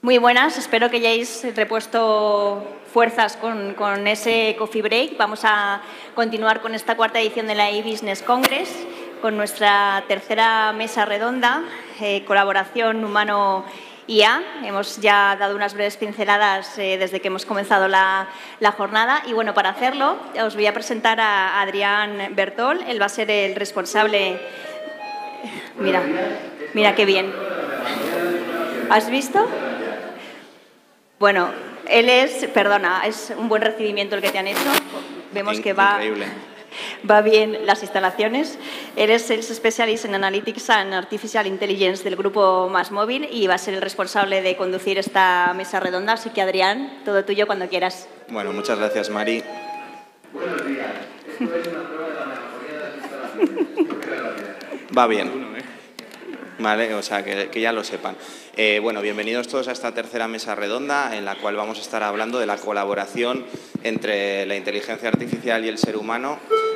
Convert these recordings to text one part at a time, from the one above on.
Muy buenas, espero que hayáis repuesto fuerzas con ese coffee break. Vamos a continuar con esta cuarta edición de la e-Business Congress, con nuestra tercera mesa redonda, colaboración humano-IA. Hemos ya dado unas breves pinceladas desde que hemos comenzado la jornada. Y bueno, para hacerlo, os voy a presentar a Adrián Bertol. Él va a ser el responsable. Mira qué bien. ¿Has visto? Bueno, él es un buen recibimiento el que te han hecho. Vemos que va bien las instalaciones. Él es Sales Specialist en Analytics and Artificial Intelligence del grupo MásMóvil y va a ser el responsable de conducir esta mesa redonda. Así que, Adrián, todo tuyo cuando quieras. Bueno, muchas gracias, Mari. Buenos días. Esto es una prueba de la mejoría de las instalaciones. Va bien. Vale, o sea, que ya lo sepan. Bueno, bienvenidos todos a esta tercera mesa redonda en la cual vamos a estar hablando de la colaboración entre la inteligencia artificial y el ser humano.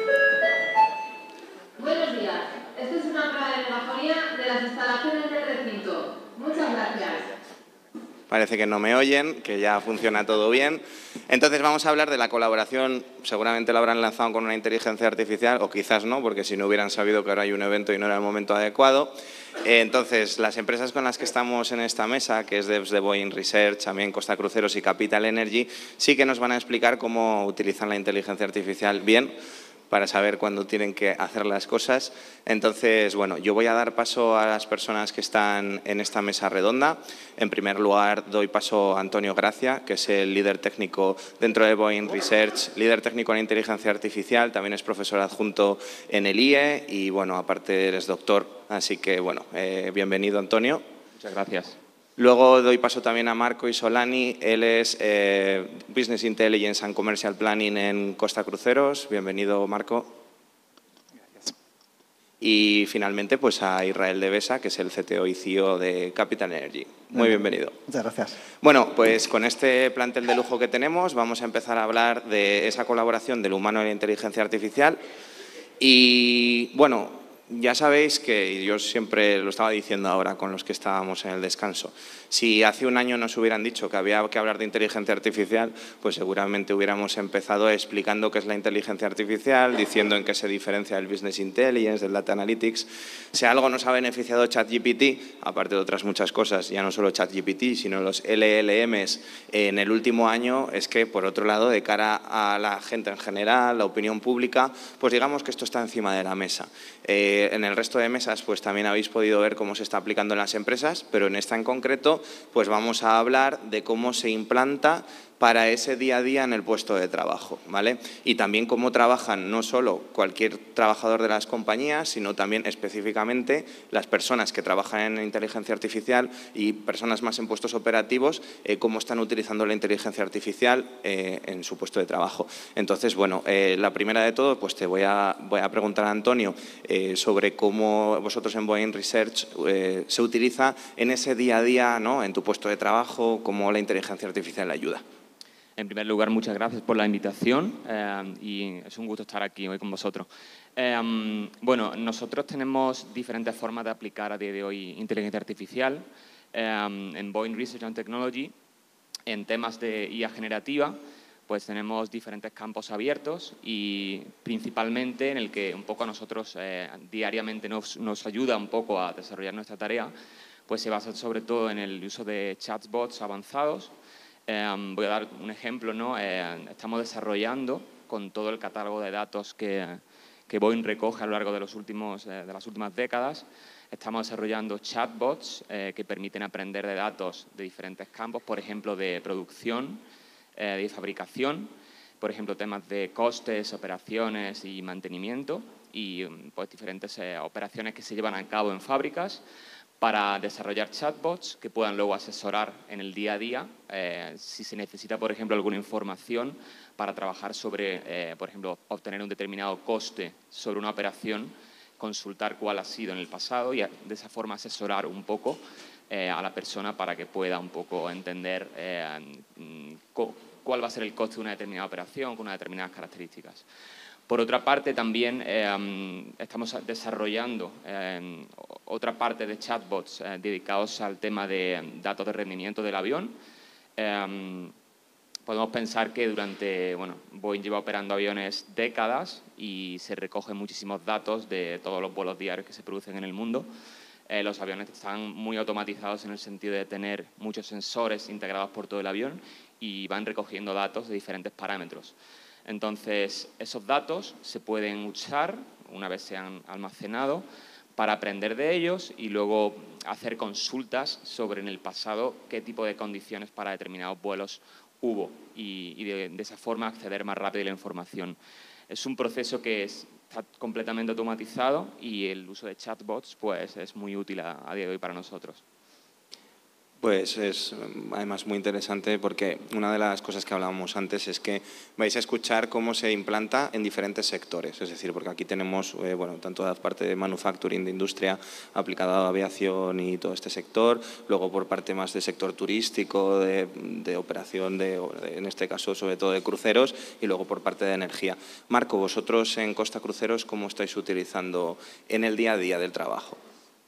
Buenos días. Esta es una prueba de mejoría de las instalaciones del recinto. Muchas gracias. Parece que no me oyen, que ya funciona todo bien. Entonces vamos a hablar de la colaboración, seguramente la habrán lanzado con una inteligencia artificial, o quizás no, porque si no hubieran sabido que ahora hay un evento y no era el momento adecuado. Entonces, las empresas con las que estamos en esta mesa, que es Devs de Boeing Research, también Costa Cruceros y Capital Energy, sí que nos van a explicar cómo utilizan la inteligencia artificial bien, para saber cuándo tienen que hacer las cosas. Entonces, bueno, yo voy a dar paso a las personas que están en esta mesa redonda. En primer lugar, doy paso a Antonio Gracia, que es el líder técnico dentro de Boeing Research, líder técnico en inteligencia artificial, también es profesor adjunto en el IE y, bueno, aparte eres doctor. Así que, bueno, bienvenido, Antonio. Muchas gracias. Luego doy paso también a Marco Isolani, él es Business Intelligence and Commercial Planning en Costa Cruceros. Bienvenido, Marco. Gracias. Y finalmente pues a Israel Devesa, que es el CTO y CEO de Capital Energy. Muy bienvenido. Muchas gracias. Bueno, pues con este plantel de lujo que tenemos vamos a empezar a hablar de esa colaboración del humano y la inteligencia artificial. Y bueno, ya sabéis que yo siempre lo estaba diciendo ahora con los que estábamos en el descanso. Si hace un año nos hubieran dicho que había que hablar de inteligencia artificial, pues seguramente hubiéramos empezado explicando qué es la inteligencia artificial, diciendo en qué se diferencia del Business Intelligence, del Data Analytics. Si algo nos ha beneficiado ChatGPT, aparte de otras muchas cosas, ya no solo ChatGPT, sino los LLMs en el último año, es que, por otro lado, de cara a la gente en general, la opinión pública, pues digamos que esto está encima de la mesa. En el resto de mesas pues también habéis podido ver cómo se está aplicando en las empresas, pero en esta en concreto pues vamos a hablar de cómo se implanta para ese día a día en el puesto de trabajo, ¿vale? Y también cómo trabajan no solo cualquier trabajador de las compañías, sino también específicamente las personas que trabajan en inteligencia artificial y personas más en puestos operativos, cómo están utilizando la inteligencia artificial en su puesto de trabajo. Entonces, bueno, la primera de todo, pues te voy a preguntar a Antonio sobre cómo vosotros en Boeing Research se utiliza en ese día a día, ¿no?, en tu puesto de trabajo, cómo la inteligencia artificial ayuda. En primer lugar, muchas gracias por la invitación y es un gusto estar aquí hoy con vosotros. Bueno, nosotros tenemos diferentes formas de aplicar a día de hoy inteligencia artificial en Boeing Research and Technology. En temas de IA generativa, pues tenemos diferentes campos abiertos y principalmente en el que un poco a nosotros diariamente nos ayuda un poco a desarrollar nuestra tarea, pues se basa sobre todo en el uso de chatbots avanzados. Voy a dar un ejemplo, ¿no? Estamos desarrollando con todo el catálogo de datos que Boeing recoge a lo largo de las últimas décadas. Estamos desarrollando chatbots que permiten aprender de datos de diferentes campos, por ejemplo, de producción, de fabricación, por ejemplo, temas de costes, operaciones y mantenimiento y pues, diferentes operaciones que se llevan a cabo en fábricas, para desarrollar chatbots que puedan luego asesorar en el día a día si se necesita, por ejemplo, alguna información para trabajar sobre, por ejemplo, obtener un determinado coste sobre una operación, consultar cuál ha sido en el pasado y de esa forma asesorar un poco a la persona para que pueda un poco entender cuál va a ser el coste de una determinada operación con unas determinadas características. Por otra parte, también estamos desarrollando otra parte de chatbots dedicados al tema de datos de rendimiento del avión. Podemos pensar que Boeing lleva operando aviones décadas y se recogen muchísimos datos de todos los vuelos diarios que se producen en el mundo. Los aviones están muy automatizados en el sentido de tener muchos sensores integrados por todo el avión y van recogiendo datos de diferentes parámetros. Entonces, esos datos se pueden usar, una vez se han almacenado, para aprender de ellos y luego hacer consultas sobre en el pasado qué tipo de condiciones para determinados vuelos hubo y de esa forma acceder más rápido a la información. Es un proceso que está completamente automatizado y el uso de chatbots pues, es muy útil a día de hoy para nosotros. Pues es además muy interesante porque una de las cosas que hablábamos antes es que vais a escuchar cómo se implanta en diferentes sectores. Es decir, porque aquí tenemos tanto la parte de manufacturing, de industria aplicada a aviación y todo este sector, luego por parte más del sector turístico, de operación, en este caso sobre todo de cruceros, y luego por parte de energía. Marco, vosotros en Costa Cruceros, ¿cómo estáis utilizando en el día a día del trabajo?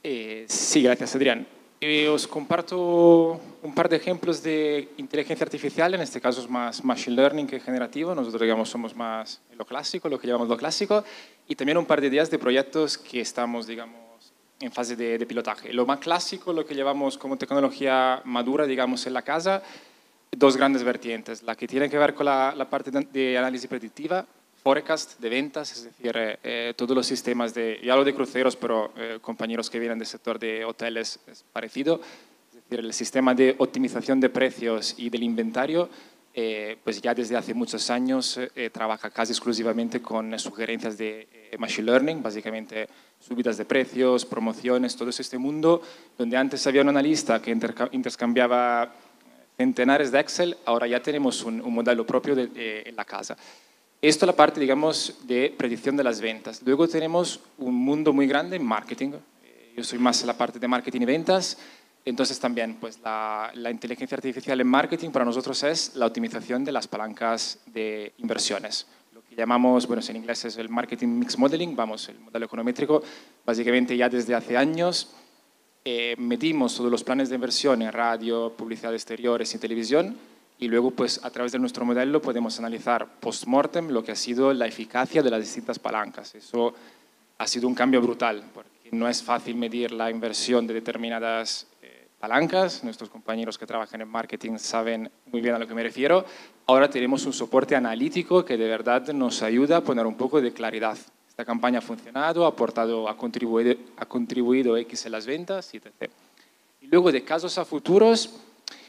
Sí, gracias, Adrián. Os comparto un par de ejemplos de inteligencia artificial, en este caso es más machine learning que generativo, nosotros digamos somos más lo clásico, lo que llamamos lo clásico, y también un par de ideas de proyectos que estamos digamos en fase de pilotaje. Lo más clásico, lo que llevamos como tecnología madura digamos en la casa, dos grandes vertientes, la que tiene que ver con la parte de análisis predictiva, forecast de ventas, es decir, todos los sistemas ya hablo de cruceros, pero compañeros que vienen del sector de hoteles es parecido, es decir, el sistema de optimización de precios y del inventario, pues ya desde hace muchos años trabaja casi exclusivamente con sugerencias de machine learning, básicamente subidas de precios, promociones, todo este mundo, donde antes había un analista que intercambiaba centenares de Excel, ahora ya tenemos un modelo propio en la casa. Esto es la parte, digamos, de predicción de las ventas. Luego tenemos un mundo muy grande en marketing. Yo soy más en la parte de marketing y ventas. Entonces también, pues, la inteligencia artificial en marketing para nosotros es la optimización de las palancas de inversiones. Lo que llamamos, bueno, en inglés es el marketing mix modeling, vamos, el modelo econométrico. Básicamente ya desde hace años medimos todos los planes de inversión en radio, publicidad exteriores y televisión. Y luego, pues, a través de nuestro modelo podemos analizar post-mortem lo que ha sido la eficacia de las distintas palancas. Eso ha sido un cambio brutal, porque no es fácil medir la inversión de determinadas palancas. Nuestros compañeros que trabajan en marketing saben muy bien a lo que me refiero. Ahora tenemos un soporte analítico que de verdad nos ayuda a poner un poco de claridad. Esta campaña ha funcionado, ha contribuido X en las ventas, etc. Y luego, de casos a futuros,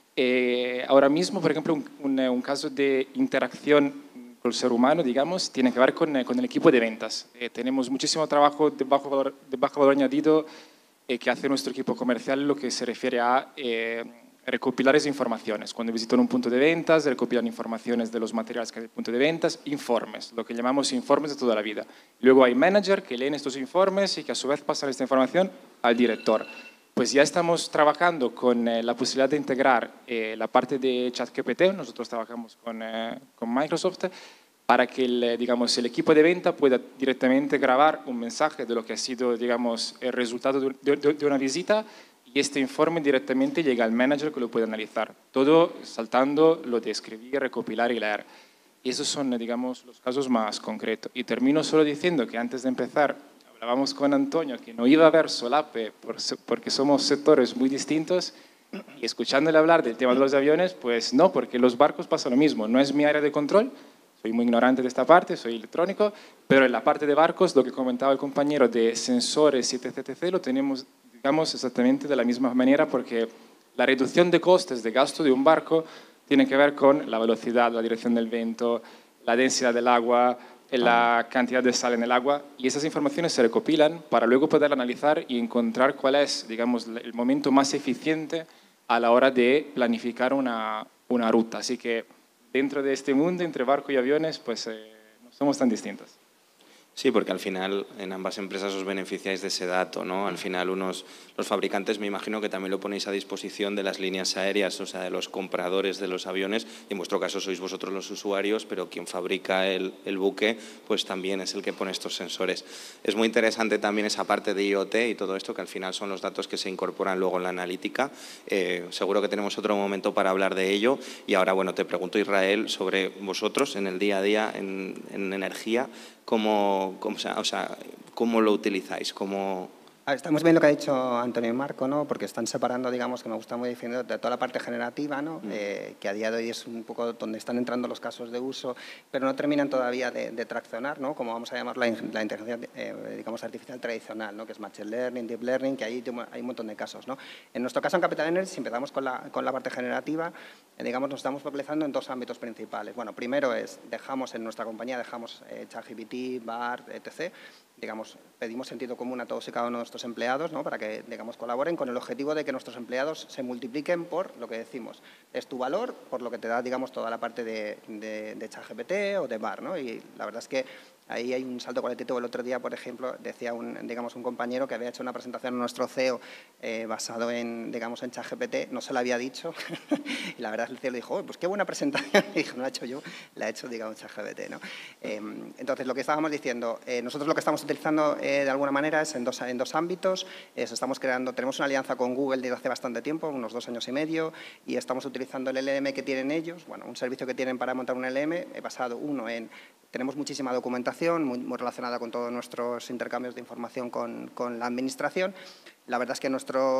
ahora mismo, por ejemplo, un caso de interacción con el ser humano, digamos, tiene que ver con el equipo de ventas. Tenemos muchísimo trabajo de bajo valor añadido que hace nuestro equipo comercial, lo que se refiere a recopilar esas informaciones. Cuando visitan un punto de ventas, recopilan informaciones de los materiales que hay en el punto de ventas, informes, lo que llamamos informes de toda la vida. Luego hay manager que leen estos informes y que a su vez pasan esta información al director. Pues ya estamos trabajando con la posibilidad de integrar la parte de ChatGPT, nosotros trabajamos con Microsoft, para que el equipo de venta pueda directamente grabar un mensaje de lo que ha sido, digamos, el resultado de una visita y este informe directamente llega al manager que lo puede analizar. Todo saltando lo de escribir, recopilar y leer. Y esos son, digamos, los casos más concretos. Y termino solo diciendo que antes de empezar, hablábamos con Antonio que no iba a haber solape porque somos sectores muy distintos y escuchándole hablar del tema de los aviones, pues no, porque los barcos pasa lo mismo. No es mi área de control, soy muy ignorante de esta parte, soy electrónico, pero en la parte de barcos, lo que comentaba el compañero de sensores y etc., lo tenemos, digamos, exactamente de la misma manera porque la reducción de costes de gasto de un barco tiene que ver con la velocidad, la dirección del viento, la densidad del agua, la cantidad de sal en el agua, y esas informaciones se recopilan para luego poder analizar y encontrar cuál es, digamos, el momento más eficiente a la hora de planificar una ruta. Así que dentro de este mundo, entre barco y aviones, pues no somos tan distintos. Sí, porque al final en ambas empresas os beneficiáis de ese dato, ¿no? Al final los fabricantes me imagino que también lo ponéis a disposición de las líneas aéreas, o sea, de los compradores de los aviones. En vuestro caso sois vosotros los usuarios, pero quien fabrica el buque pues también es el que pone estos sensores. Es muy interesante también esa parte de IoT y todo esto, que al final son los datos que se incorporan luego en la analítica. Seguro que tenemos otro momento para hablar de ello. Y ahora, bueno, te pregunto, Israel, sobre vosotros en el día a día en energía. ¿Cómo lo utilizáis? Estamos viendo lo que ha dicho Antonio y Marco, ¿no? Porque están separando, digamos, que me gusta muy definir de toda la parte generativa, ¿no? Que a día de hoy es un poco donde están entrando los casos de uso, pero no terminan todavía de traccionar, ¿no? Como vamos a llamar la inteligencia, digamos, artificial tradicional, ¿no? Que es Machine Learning, Deep Learning, que ahí hay un montón de casos, ¿no? En nuestro caso, en Capital Energy, si empezamos con la parte generativa, digamos, nos estamos focalizando en dos ámbitos principales. Bueno, primero en nuestra compañía dejamos ChatGPT, BART, etc., digamos, pedimos sentido común a todos y cada uno de nuestros empleados, ¿no? Para que, digamos, colaboren con el objetivo de que nuestros empleados se multipliquen por lo que decimos. Es tu valor por lo que te da, digamos, toda la parte de ChatGPT o de BART, ¿no? Y la verdad es que ahí hay un salto cualitativo. El otro día, por ejemplo, decía un compañero que había hecho una presentación en nuestro CEO basado en ChatGPT, no se lo había dicho, y la verdad es que el CEO le dijo, pues qué buena presentación, y dijo, no la he hecho yo, la ha hecho, digamos, ChatGPT, ¿no? Entonces, lo que estábamos diciendo, nosotros lo que estamos utilizando de alguna manera es en dos ámbitos. Tenemos una alianza con Google desde hace bastante tiempo, unos 2 años y medio, y estamos utilizando el LLM que tienen ellos, bueno, un servicio que tienen para montar un LLM, basado tenemos muchísima documentación muy relacionada con todos nuestros intercambios de información con la administración. La verdad es que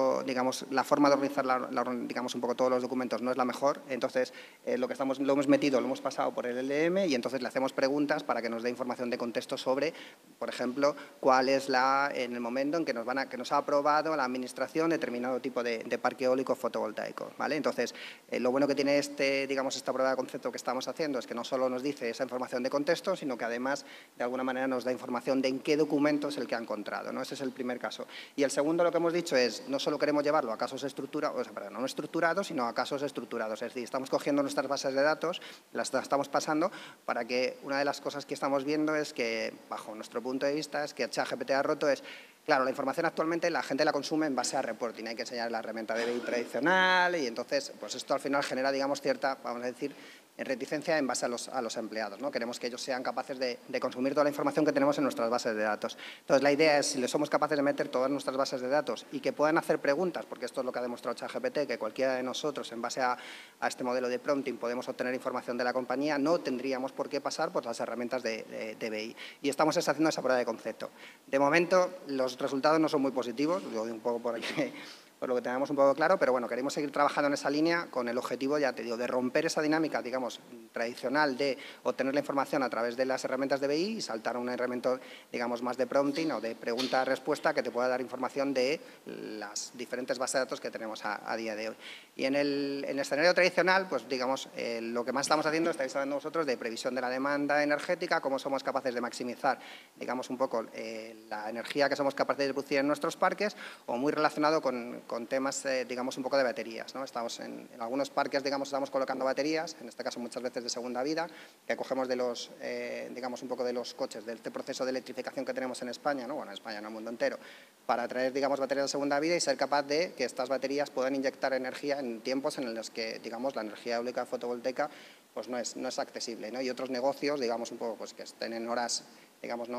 la forma de organizar digamos, un poco todos los documentos no es la mejor. Entonces, lo hemos metido, lo hemos pasado por el LLM y entonces le hacemos preguntas para que nos dé información de contexto sobre, por ejemplo, cuál es en el momento en que nos ha aprobado la administración determinado tipo de parque eólico fotovoltaico, ¿vale? Entonces, lo bueno que tiene esta prueba de concepto que estamos haciendo es que no solo nos dice esa información de contexto, sino que además, de alguna manera, nos da información de en qué documento es el que ha encontrado, ¿no? Ese es el primer caso. Y el segundo, lo que hemos dicho es, no solo queremos llevarlo a casos estructurados, no estructurados, sino a casos estructurados. Es decir, estamos cogiendo nuestras bases de datos, las estamos pasando para que una de las cosas que estamos viendo es que, bajo nuestro punto de vista, es que ChatGPT ha roto claro, la información actualmente la gente la consume en base a reporting, hay que enseñar la herramienta de BI tradicional y entonces, pues esto al final genera, digamos, cierta, vamos a decir, reticencia en base a los empleados, ¿no? Queremos que ellos sean capaces de consumir toda la información que tenemos en nuestras bases de datos. Entonces, la idea es, si les somos capaces de meter todas nuestras bases de datos y que puedan hacer preguntas, porque esto es lo que ha demostrado ChatGPT, que cualquiera de nosotros, en base a este modelo de prompting, podemos obtener información de la compañía, no tendríamos por qué pasar por las herramientas de BI. Y estamos haciendo esa prueba de concepto. De momento, los resultados no son muy positivos, lo digo un poco por aquí, por lo que tenemos un poco claro, pero bueno, queremos seguir trabajando en esa línea con el objetivo, ya te digo, de romper esa dinámica, digamos, tradicional de obtener la información a través de las herramientas de BI y saltar a una herramienta, digamos, más de prompting o de pregunta-respuesta que te pueda dar información de las diferentes bases de datos que tenemos a día de hoy. Y en el escenario tradicional, pues digamos, lo que más estamos haciendo, estáis hablando vosotros, de previsión de la demanda energética, cómo somos capaces de maximizar, digamos, un poco la energía que somos capaces de producir en nuestros parques, o muy relacionado con temas, digamos, un poco de baterías, ¿no? Estamos en algunos parques, digamos, estamos colocando baterías, en este caso muchas veces de segunda vida, que cogemos de digamos, un poco de los coches, de este proceso de electrificación que tenemos en España, ¿no? Bueno, en España, en el mundo entero, para traer, digamos, baterías de segunda vida y ser capaz de que estas baterías puedan inyectar energía en tiempos en los que, digamos, la energía eólica fotovoltaica pues no es accesible, ¿no? Y otros negocios, digamos, un poco, pues que estén en horas, digamos,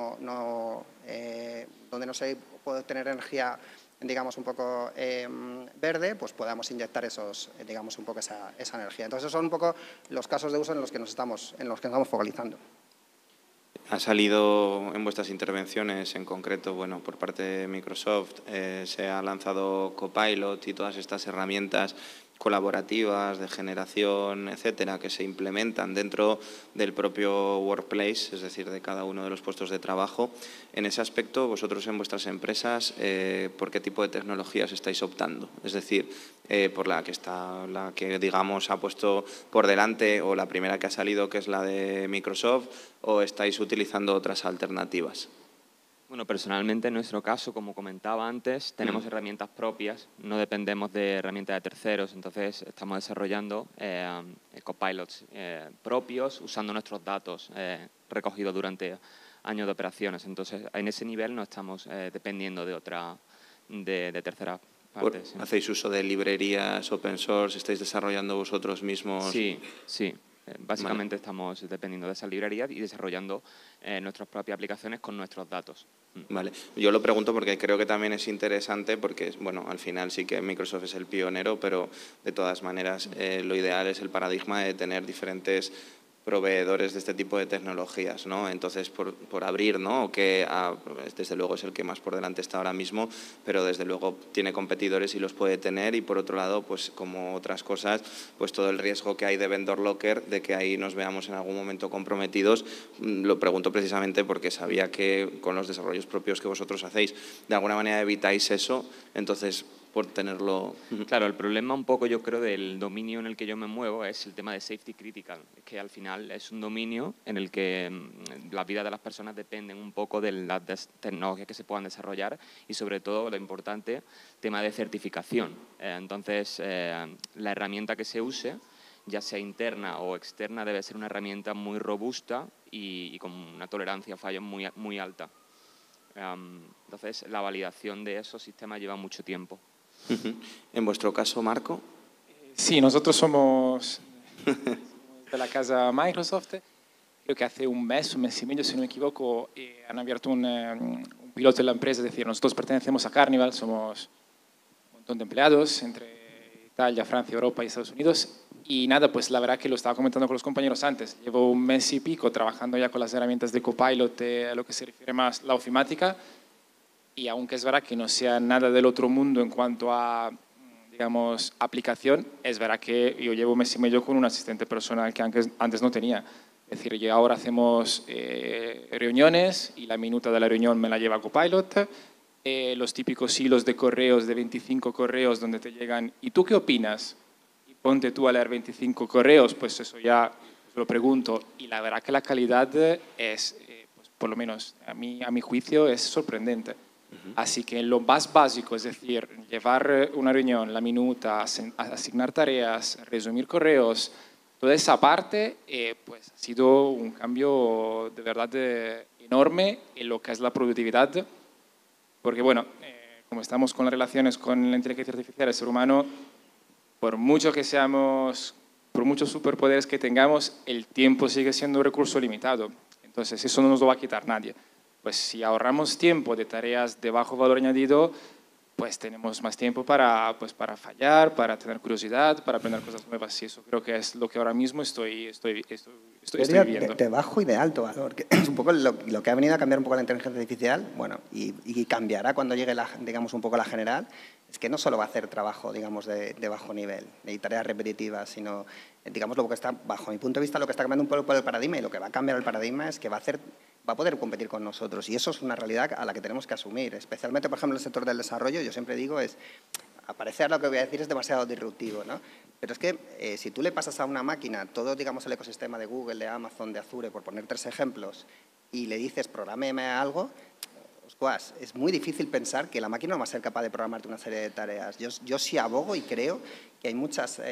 donde no se puede obtener energía, digamos, un poco verde, pues podamos inyectar digamos, un poco esa energía. Entonces, esos son un poco los casos de uso en los que nos estamos focalizando. Ha salido en vuestras intervenciones, en concreto, bueno, por parte de Microsoft, se ha lanzado Copilot y todas estas herramientas colaborativas, de generación, etcétera, que se implementan dentro del propio workplace, es decir, de cada uno de los puestos de trabajo. En ese aspecto, vosotros en vuestras empresas, ¿por qué tipo de tecnologías estáis optando? Es decir, por la que digamos ha puesto por delante, o la primera que ha salido, que es la de Microsoft, o estáis utilizando otras alternativas. Bueno, personalmente en nuestro caso, como comentaba antes, tenemos herramientas propias, no dependemos de herramientas de terceros, entonces estamos desarrollando copilots propios usando nuestros datos recogidos durante años de operaciones. Entonces, en ese nivel no estamos dependiendo de terceras partes. Sí. ¿Hacéis uso de librerías open source? ¿Estáis desarrollando vosotros mismos? Sí. Básicamente estamos dependiendo de esas librerías y desarrollando nuestras propias aplicaciones con nuestros datos. Vale, yo lo pregunto porque creo que también es interesante porque, bueno, al final sí que Microsoft es el pionero, pero de todas maneras lo ideal es el paradigma de tener diferentes proveedores de este tipo de tecnologías, ¿no? Entonces, por abrir, ¿no? Que desde luego es el que más por delante está ahora mismo, pero desde luego tiene competidores y los puede tener, y por otro lado, pues como otras cosas, pues todo el riesgo que hay de vendor locker, de que ahí nos veamos en algún momento comprometidos. Lo pregunto precisamente porque sabía que con los desarrollos propios que vosotros hacéis, de alguna manera evitáis eso, entonces por tenerlo. Claro, el problema un poco, yo creo, del dominio en el que yo me muevo es el tema de safety critical. Es que al final es un dominio en el que la vida de las personas dependen un poco de las tecnologías que se puedan desarrollar y, sobre todo, lo importante, tema de certificación. Entonces, la herramienta que se use, ya sea interna o externa, debe ser una herramienta muy robusta y con una tolerancia a fallos muy alta. Entonces, la validación de esos sistemas lleva mucho tiempo. En vuestro caso, Marco. Sí, nosotros somos de la casa Microsoft. Creo que hace un mes y medio, si no me equivoco, han abierto un piloto en la empresa. Es decir, nosotros pertenecemos a Carnival, somos un montón de empleados entre Italia, Francia, Europa y Estados Unidos. Y nada, pues la verdad que lo estaba comentando con los compañeros antes. Llevo un mes y pico trabajando ya con las herramientas de Copilot a lo que se refiere más a la ofimática. Y aunque es verdad que no sea nada del otro mundo en cuanto a, digamos, aplicación, es verdad que yo llevo un mes y medio con un asistente personal que antes no tenía. Es decir, yo ahora hacemos reuniones y la minuta de la reunión me la lleva Copilot. Los típicos hilos de correos, de 25 correos donde te llegan, ¿y tú qué opinas? Y ponte tú a leer 25 correos, pues eso ya lo pregunto. Y la verdad que la calidad es, pues por lo menos a mi juicio, es sorprendente. Así que lo más básico, es decir, llevar una reunión, la minuta, asignar tareas, resumir correos, toda esa parte, pues ha sido un cambio de verdad enorme en lo que es la productividad, porque bueno, como estamos con las relaciones con la inteligencia artificial, el ser humano, por mucho que seamos, por muchos superpoderes que tengamos, el tiempo sigue siendo un recurso limitado. Entonces, eso no nos lo va a quitar nadie. Pues si ahorramos tiempo de tareas de bajo valor añadido, pues tenemos más tiempo para fallar, para tener curiosidad, para aprender cosas nuevas. Y eso creo que es lo que ahora mismo estoy viviendo. De bajo y de alto valor, que es un poco lo que ha venido a cambiar un poco la inteligencia artificial, bueno, y cambiará cuando llegue, digamos, un poco la general, es que no solo va a hacer trabajo, digamos, de bajo nivel y tareas repetitivas, sino, digamos, lo que está, bajo mi punto de vista, lo que está cambiando un poco el paradigma, y lo que va a cambiar el paradigma es que va a poder competir con nosotros, y eso es una realidad a la que tenemos que asumir, especialmente, por ejemplo, en el sector del desarrollo. Yo siempre digo, a parecer lo que voy a decir es demasiado disruptivo, ¿no? Pero es que si tú le pasas a una máquina todo, digamos, el ecosistema de Google, de Amazon, de Azure, por poner 3 ejemplos, y le dices, prográmeme algo, es muy difícil pensar que la máquina no va a ser capaz de programarte una serie de tareas. Yo sí abogo y creo que hay muchos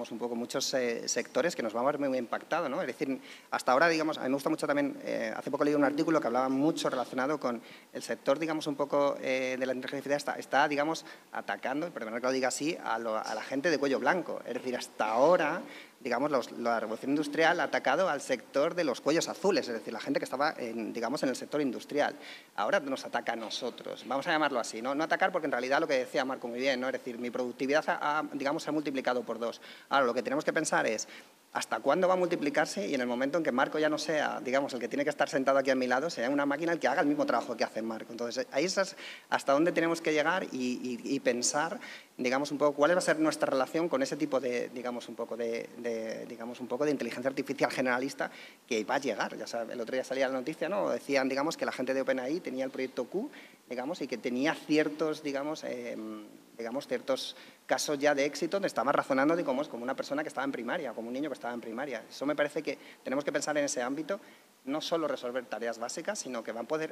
sectores que nos van a ver muy impactados, ¿no? Es decir, hasta ahora, digamos, a mí me gusta mucho también, hace poco leí un artículo que hablaba mucho relacionado con el sector, digamos, un poco de la inteligencia artificial, está digamos, atacando, perdonad que lo diga así, a la gente de cuello blanco. Es decir, hasta ahora, digamos, la revolución industrial ha atacado al sector de los cuellos azules, es decir, la gente que estaba, digamos, en el sector industrial. Ahora nos ataca a nosotros, vamos a llamarlo así, ¿no? No atacar porque en realidad lo que decía Marco muy bien, ¿no? Es decir, mi productividad digamos, se ha multiplicado por 2. Ahora, lo que tenemos que pensar es hasta cuándo va a multiplicarse, y en el momento en que Marco ya no sea, digamos, el que tiene que estar sentado aquí a mi lado, sea una máquina el que haga el mismo trabajo que hace Marco. Entonces, ahí es hasta dónde tenemos que llegar y pensar, digamos, un poco cuál va a ser nuestra relación con ese tipo de, digamos, un poco de inteligencia artificial generalista que va a llegar. Ya sabes, el otro día salía la noticia, ¿no? Decían, digamos, que la gente de OpenAI tenía el proyecto Q, digamos, y que tenía ciertos, digamos, ciertos casos ya de éxito donde estaba razonando, digamos, como una persona que estaba en primaria, como un niño que estaba en primaria. Eso me parece que tenemos que pensar en ese ámbito, no solo resolver tareas básicas, sino que van a poder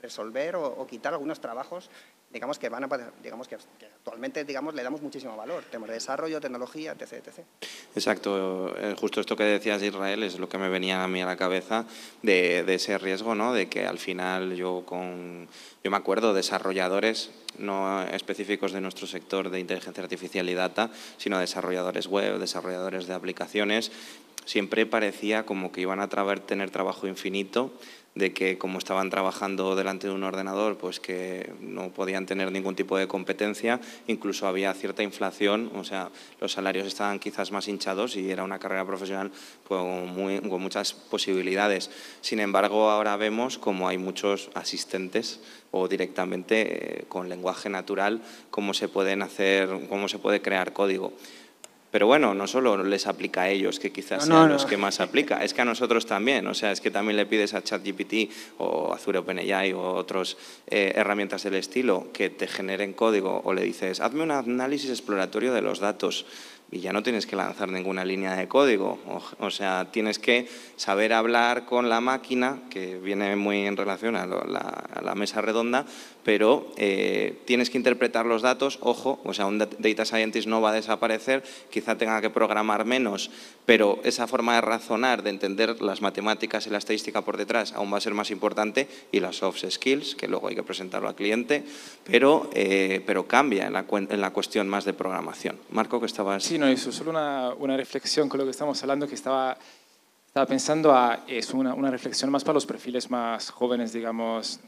resolver o quitar algunos trabajos, digamos que actualmente le damos muchísimo valor, temas de desarrollo, tecnología, etc. etc. Exacto, justo esto que decías de Israel es lo que me venía a mí a la cabeza de ese riesgo, ¿no? De que al final yo me acuerdo desarrolladores no específicos de nuestro sector de inteligencia artificial y data, sino desarrolladores web, desarrolladores de aplicaciones, siempre parecía como que iban a tener trabajo infinito, de que como estaban trabajando delante de un ordenador, pues que no podían tener ningún tipo de competencia, incluso había cierta inflación, o sea, los salarios estaban quizás más hinchados y era una carrera profesional con muchas posibilidades. Sin embargo, ahora vemos como hay muchos asistentes o directamente con lenguaje natural cómo se puede crear código. Pero bueno, no solo les aplica a ellos, que quizás sean los que más aplica, es que a nosotros también. O sea, es que también le pides a ChatGPT o Azure OpenAI o otras herramientas del estilo que te generen código, o le dices, hazme un análisis exploratorio de los datos. Y ya no tienes que lanzar ninguna línea de código. O sea, tienes que saber hablar con la máquina, que viene muy en relación a la mesa redonda, pero tienes que interpretar los datos. Ojo, o sea, un data scientist no va a desaparecer, quizá tenga que programar menos, pero esa forma de razonar, de entender las matemáticas y la estadística por detrás aún va a ser más importante, y las soft skills, que luego hay que presentarlo al cliente, pero cambia en la cuestión más de programación. Marco, que estabas... Sí, no, eso, solo una reflexión con lo que estamos hablando, que estaba pensando, es una reflexión más para los perfiles más jóvenes, digamos,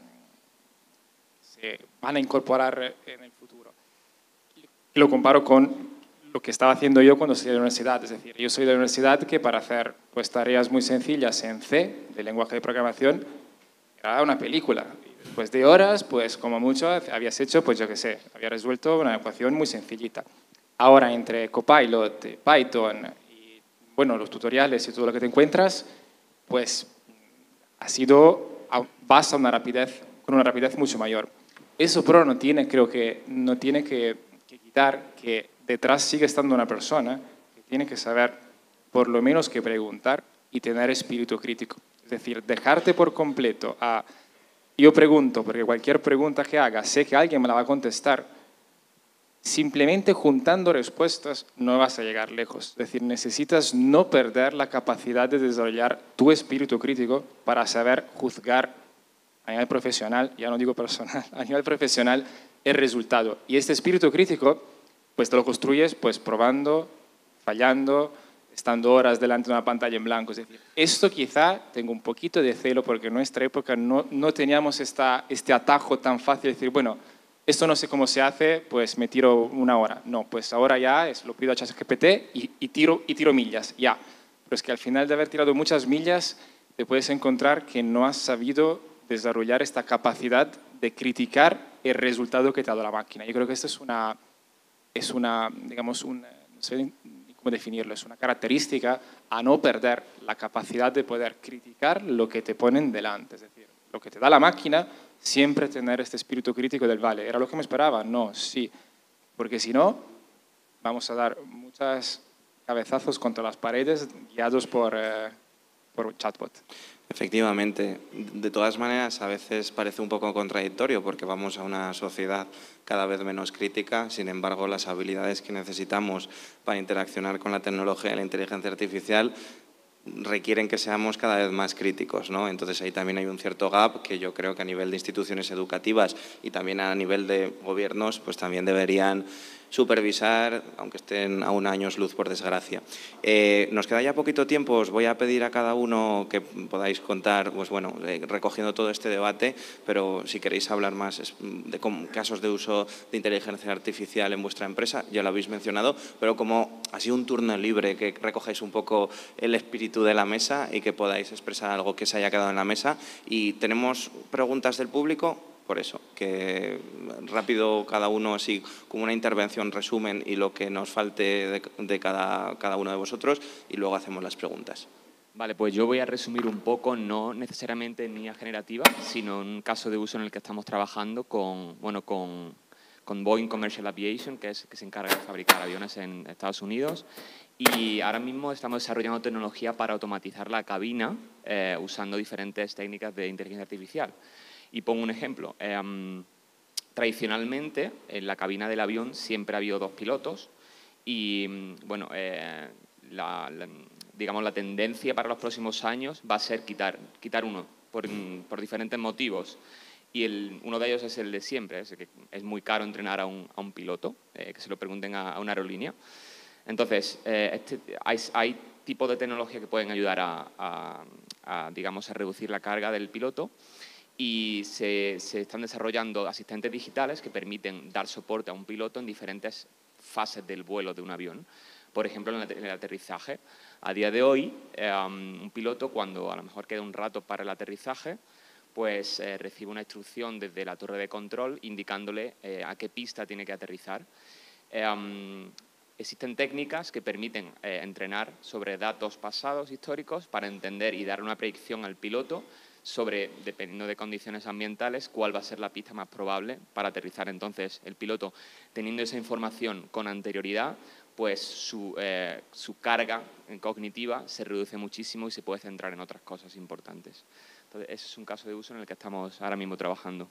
se van a incorporar en el futuro. Lo comparo con lo que estaba haciendo yo cuando salí de la universidad, es decir, yo soy de la universidad que para hacer pues, tareas muy sencillas en C, de lenguaje de programación, era una película. Después de horas, pues como mucho, habías hecho, pues yo qué sé, había resuelto una ecuación muy sencillita. Ahora, entre Copilot, Python y bueno, los tutoriales y todo lo que te encuentras, pues vas a con una rapidez mucho mayor. Eso, pero creo que no tiene que quitar que detrás sigue estando una persona que tiene que saber por lo menos que preguntar y tener espíritu crítico. Es decir, dejarte por completo a yo pregunto, porque cualquier pregunta que haga sé que alguien me la va a contestar. Simplemente juntando respuestas no vas a llegar lejos. Es decir, necesitas no perder la capacidad de desarrollar tu espíritu crítico para saber juzgar a nivel profesional, ya no digo personal, a nivel profesional, el resultado. Y este espíritu crítico, pues te lo construyes pues probando, fallando, estando horas delante de una pantalla en blanco. Es decir, esto quizá tengo un poquito de celo porque en nuestra época no teníamos este atajo tan fácil de decir, bueno, esto no sé cómo se hace, pues me tiro una hora. No, pues ahora ya lo pido a ChatGPT y tiro millas, ya. Pero es que al final de haber tirado muchas millas, te puedes encontrar que no has sabido desarrollar esta capacidad de criticar el resultado que te ha dado la máquina. Yo creo que esto es una digamos, no sé cómo definirlo, es una característica a no perder la capacidad de poder criticar lo que te ponen delante. Es decir, lo que te da la máquina, siempre tener este espíritu crítico del vale. ¿Era lo que me esperaba? No, sí. Porque si no, vamos a dar muchos cabezazos contra las paredes guiados por chatbot. Efectivamente. De todas maneras, a veces parece un poco contradictorio porque vamos a una sociedad cada vez menos crítica. Sin embargo, las habilidades que necesitamos para interaccionar con la tecnología y la inteligencia artificial requieren que seamos cada vez más críticos, ¿no? Entonces ahí también hay un cierto gap que yo creo que a nivel de instituciones educativas y también a nivel de gobiernos pues también deberían supervisar, aunque estén a un años luz, por desgracia. Nos queda ya poquito tiempo, os voy a pedir a cada uno que podáis contar, pues bueno, recogiendo todo este debate, pero si queréis hablar más de casos de uso de inteligencia artificial en vuestra empresa, ya lo habéis mencionado, pero como ha sido un turno libre, que recojáis un poco el espíritu de la mesa y que podáis expresar algo que se haya quedado en la mesa. Y tenemos preguntas del público. Por eso, que rápido cada uno, así como una intervención, resumen y lo que nos falte de cada uno de vosotros, y luego hacemos las preguntas. Vale, pues yo voy a resumir un poco, no necesariamente en IA generativa, sino en un caso de uso en el que estamos trabajando con Boeing Commercial Aviation, que se encarga de fabricar aviones en Estados Unidos. Y ahora mismo estamos desarrollando tecnología para automatizar la cabina usando diferentes técnicas de inteligencia artificial. Y pongo un ejemplo. Tradicionalmente, en la cabina del avión siempre ha habido 2 pilotos y, bueno, digamos, la tendencia para los próximos años va a ser quitar uno por diferentes motivos. Y uno de ellos es el de siempre, es que es muy caro entrenar a un piloto, que se lo pregunten a una aerolínea. Entonces, hay tipos de tecnología que pueden ayudar digamos, a reducir la carga del piloto y se están desarrollando asistentes digitales que permiten dar soporte a un piloto en diferentes fases del vuelo de un avión. Por ejemplo, en el aterrizaje. A día de hoy, un piloto, cuando a lo mejor queda un rato para el aterrizaje, pues recibe una instrucción desde la torre de control indicándole a qué pista tiene que aterrizar. Existen técnicas que permiten entrenar sobre datos pasados históricos para entender y dar una predicción al piloto sobre, dependiendo de condiciones ambientales, cuál va a ser la pista más probable para aterrizar. Entonces, el piloto, teniendo esa información con anterioridad, pues su carga cognitiva se reduce muchísimo y se puede centrar en otras cosas importantes. Entonces, ese es un caso de uso en el que estamos ahora mismo trabajando.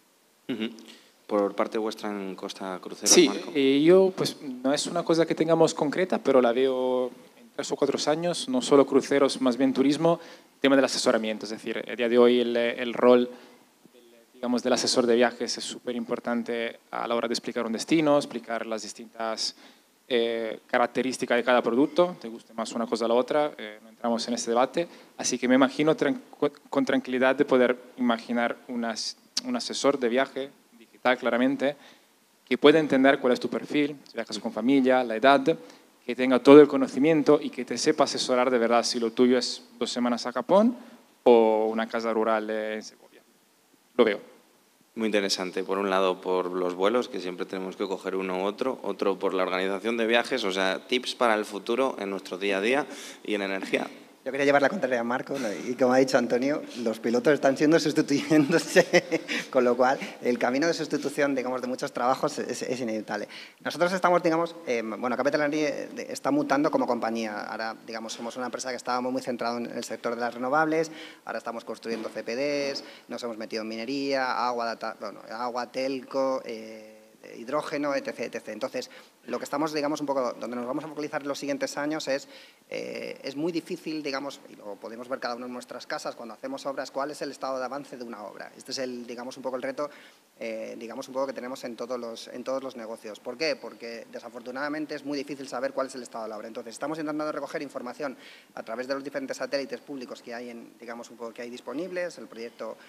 Por parte vuestra en Costa Cruceros, sí, Marco. Yo, pues no es una cosa que tengamos concreta, pero la veo en 3 o 4 años, no solo cruceros, más bien turismo, el tema del asesoramiento. Es decir, a día de hoy el rol, digamos, del asesor de viajes es súper importante a la hora de explicar un destino, explicar las distintas características de cada producto, te guste más una cosa o la otra, no entramos en este debate, así que me imagino con tranquilidad de poder imaginar un asesor de viaje digital claramente, que pueda entender cuál es tu perfil, si viajas con familia, la edad, que tenga todo el conocimiento y que te sepa asesorar de verdad si lo tuyo es 2 semanas a Japón o una casa rural en Segovia. Lo veo. Muy interesante. Por un lado, por los vuelos, que siempre tenemos que coger uno u otro. Otro, por la organización de viajes, o sea, tips para el futuro en nuestro día a día y en energía. Yo quería llevar la contraria a Marco, ¿no? Y como ha dicho Antonio, los pilotos están siendo sustituyéndose, con lo cual el camino de sustitución, digamos, de muchos trabajos es inevitable. Nosotros estamos, digamos, bueno, Capital Energy está mutando como compañía. Ahora, digamos, somos una empresa que estábamos muy centrado en el sector de las renovables, ahora estamos construyendo CPDs, nos hemos metido en minería, agua, telco, hidrógeno, etc, etc. Entonces, lo que estamos, digamos, un poco, donde nos vamos a focalizar en los siguientes años es muy difícil, digamos, y lo podemos ver cada uno en nuestras casas cuando hacemos obras, cuál es el estado de avance de una obra. Este es digamos, un poco el reto, digamos, un poco que tenemos en todos los negocios. ¿Por qué? Porque desafortunadamente es muy difícil saber cuál es el estado de la obra. Entonces, estamos intentando recoger información a través de los diferentes satélites públicos que hay, digamos, un poco que hay disponibles, el proyecto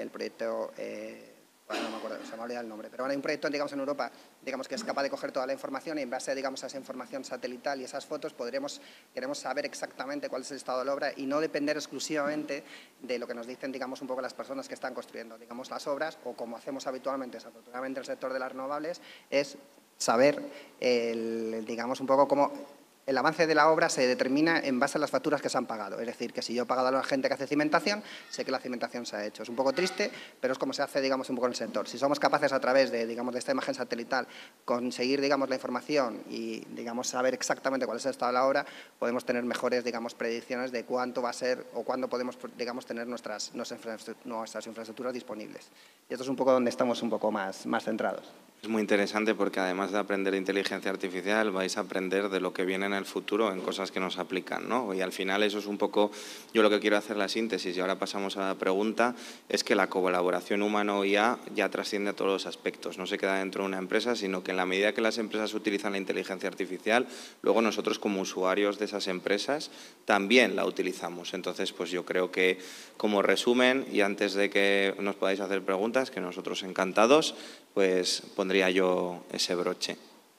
bueno, no me acuerdo, se me ha olvidado el nombre, pero bueno, hay un proyecto, digamos, en Europa, digamos, que es capaz de coger toda la información y en base, digamos, a esa información satelital y esas fotos queremos saber exactamente cuál es el estado de la obra y no depender exclusivamente de lo que nos dicen, digamos, un poco las personas que están construyendo, digamos, las obras, o como hacemos habitualmente, desafortunadamente, en el sector de las renovables, es saber, digamos, un poco cómo el avance de la obra se determina en base a las facturas que se han pagado. Es decir, que si yo he pagado a la gente que hace cimentación, sé que la cimentación se ha hecho. Es un poco triste, pero es como se hace, digamos, un poco en el sector. Si somos capaces a través de, digamos, de esta imagen satelital conseguir, digamos, la información y, digamos, saber exactamente cuál es el estado de la obra, podemos tener mejores, digamos, predicciones de cuánto va a ser o cuándo podemos, digamos, tener nuestras infraestructuras disponibles. Y esto es un poco donde estamos un poco más centrados. Es muy interesante porque además de aprender de inteligencia artificial vais a aprender de lo que viene en el futuro en cosas que nos aplican, ¿no? Y al final eso es un poco, yo lo que quiero hacer la síntesis y ahora pasamos a la pregunta, es que la colaboración humano-IA ya trasciende a todos los aspectos, no se queda dentro de una empresa, sino que en la medida que las empresas utilizan la inteligencia artificial, luego nosotros como usuarios de esas empresas también la utilizamos. Entonces, pues yo creo que como resumen y antes de que nos podáis hacer preguntas, que nosotros encantados, pues pondría yo ese broche.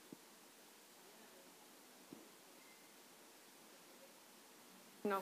No.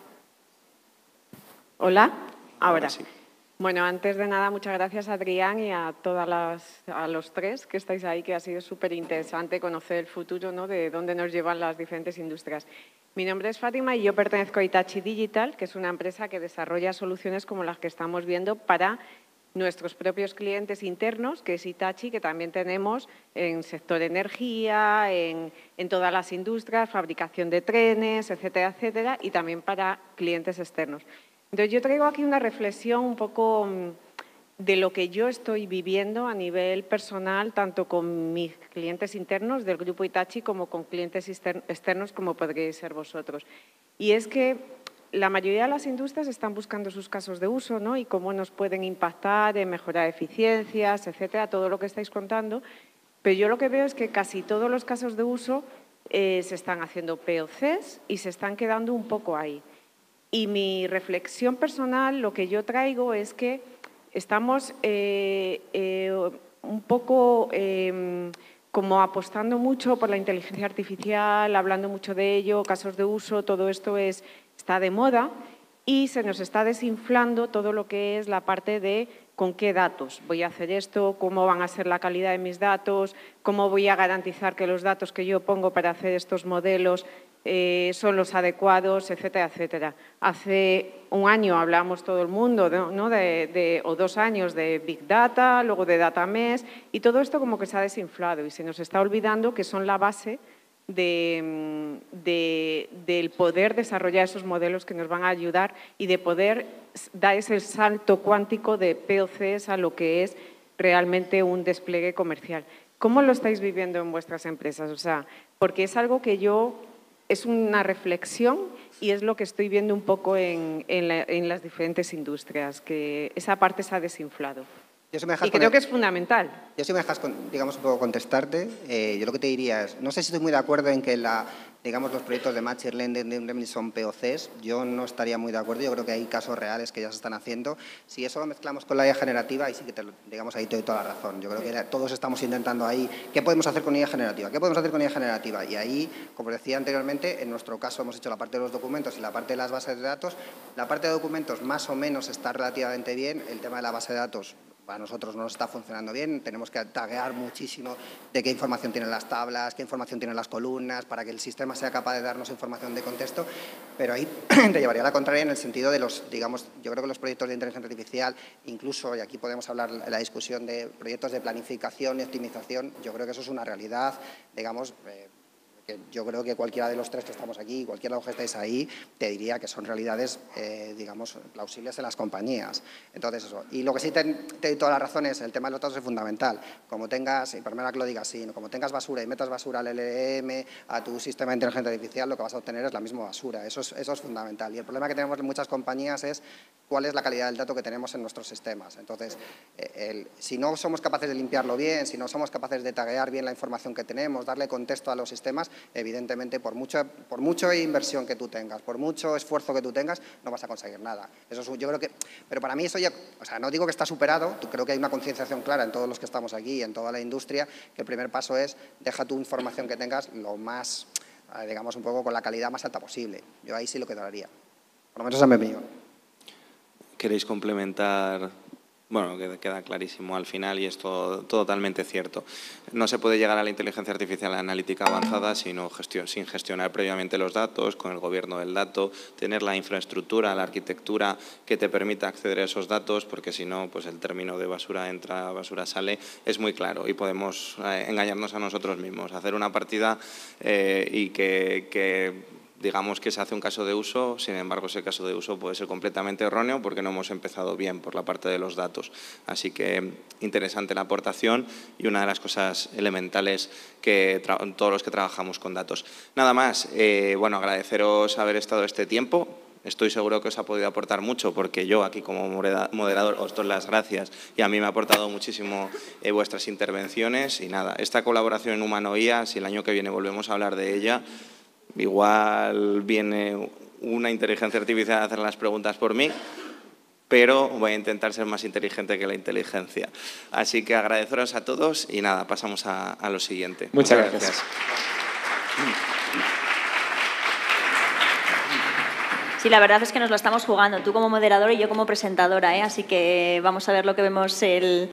Hola, ahora. Sí. Bueno, antes de nada, muchas gracias a Adrián y a los tres que estáis ahí, que ha sido súper interesante conocer el futuro, ¿no?, de dónde nos llevan las diferentes industrias. Mi nombre es Fátima y yo pertenezco a Hitachi Digital, que es una empresa que desarrolla soluciones como las que estamos viendo para nuestros propios clientes internos, que es Hitachi, que también tenemos en sector energía, en todas las industrias, fabricación de trenes, etcétera, etcétera, y también para clientes externos. Entonces, yo traigo aquí una reflexión un poco de lo que yo estoy viviendo a nivel personal, tanto con mis clientes internos del grupo Hitachi como con clientes externos como podréis ser vosotros. Y es que la mayoría de las industrias están buscando sus casos de uso, ¿no? Y cómo nos pueden impactar en mejorar eficiencias, etcétera, todo lo que estáis contando. Pero yo lo que veo es que casi todos los casos de uso se están haciendo POCs y se están quedando un poco ahí. Y mi reflexión personal, lo que yo traigo es que estamos un poco como apostando mucho por la inteligencia artificial, hablando mucho de ello, casos de uso, todo esto está de moda y se nos está desinflando todo lo que es la parte de con qué datos voy a hacer esto, cómo van a ser la calidad de mis datos, cómo voy a garantizar que los datos que yo pongo para hacer estos modelos son los adecuados, etcétera, etcétera. Hace un año hablamos todo el mundo, ¿no? o 2 años de Big Data, luego de Data Mesh, y todo esto como que se ha desinflado y se nos está olvidando que son la base del poder desarrollar esos modelos que nos van a ayudar y de poder dar ese salto cuántico de POCs a lo que es realmente un despliegue comercial. ¿Cómo lo estáis viviendo en vuestras empresas? O sea, porque es algo que es una reflexión y es lo que estoy viendo un poco en las diferentes industrias, que esa parte se ha desinflado. Y creo que es fundamental. Yo si me dejas, digamos, un poco contestarte, yo lo que te diría es, no sé si estoy muy de acuerdo en que digamos, los proyectos de Machine Learning son POCs, yo no estaría muy de acuerdo, yo creo que hay casos reales que ya se están haciendo. Si eso lo mezclamos con la IA generativa, ahí sí que digamos, ahí te doy toda la razón. Yo creo que todos estamos intentando ahí, ¿qué podemos hacer con IA generativa? ¿Qué podemos hacer con IA generativa? Y ahí, como decía anteriormente, en nuestro caso hemos hecho la parte de los documentos y la parte de las bases de datos. La parte de documentos más o menos está relativamente bien, el tema de la base de datos para nosotros no nos está funcionando bien, tenemos que taguear muchísimo de qué información tienen las tablas, qué información tienen las columnas, para que el sistema sea capaz de darnos información de contexto, pero ahí te llevaría a la contraria en el sentido de digamos, yo creo que los proyectos de inteligencia artificial, incluso, y aquí podemos hablar de la discusión de proyectos de planificación y optimización, yo creo que eso es una realidad, digamos, que yo creo que cualquiera de los tres que estamos aquí, cualquiera de los que estáis ahí, te diría que son realidades, digamos, plausibles en las compañías. Entonces, eso. Y lo que sí te doy toda la razón es, el tema de los datos es fundamental. Como tengas, y primero que lo digas así, como tengas basura y metas basura al LLM, a tu sistema de inteligencia artificial, lo que vas a obtener es la misma basura. Eso es fundamental. Y el problema que tenemos en muchas compañías es cuál es la calidad del dato que tenemos en nuestros sistemas. Entonces, si no somos capaces de limpiarlo bien, si no somos capaces de taguear bien la información que tenemos, darle contexto a los sistemas, evidentemente, por mucha inversión que tú tengas, por mucho esfuerzo que tú tengas, no vas a conseguir nada. Eso yo creo que, pero para mí eso ya, o sea, no digo que está superado, creo que hay una concienciación clara en todos los que estamos aquí, en toda la industria, que el primer paso es, deja tu información que tengas lo más, digamos, un poco con la calidad más alta posible. Yo ahí sí lo quedaría. Por lo menos esa es mi opinión. ¿Queréis complementar? Bueno, queda clarísimo al final y es todo totalmente cierto. No se puede llegar a la inteligencia artificial analítica avanzada sin gestionar previamente los datos, con el gobierno del dato, tener la infraestructura, la arquitectura que te permita acceder a esos datos, porque si no, pues el término de basura entra, basura sale, es muy claro y podemos engañarnos a nosotros mismos, hacer una partida y que digamos que se hace un caso de uso, sin embargo ese caso de uso puede ser completamente erróneo porque no hemos empezado bien por la parte de los datos. Así que interesante la aportación y una de las cosas elementales que todos los que trabajamos con datos. Nada más, bueno, agradeceros haber estado este tiempo. Estoy seguro que os ha podido aportar mucho porque yo aquí como moderador os doy las gracias y a mí me ha aportado muchísimo vuestras intervenciones y nada, esta colaboración en Humano-IA, si el año que viene volvemos a hablar de ella, igual viene una inteligencia artificial a hacer las preguntas por mí, pero voy a intentar ser más inteligente que la inteligencia. Así que agradeceros a todos y nada, pasamos a lo siguiente. Muchas gracias. Sí, la verdad es que nos lo estamos jugando, tú como moderador y yo como presentadora, así que vamos a ver lo que vemos el